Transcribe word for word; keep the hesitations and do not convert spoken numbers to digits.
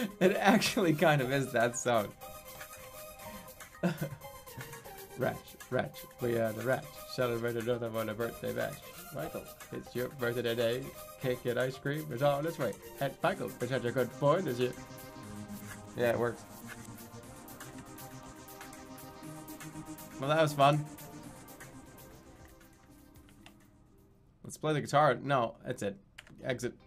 It actually kind of is that song. Ratch, Ratch, we are the Ratch. Celebrate another one a birthday bash. Michael, it's your birthday today. Cake and ice cream is all this way. And Michael, it's such a good boy this year. Yeah, it works. Well, that was fun. Let's play the guitar. No, that's it. Exit.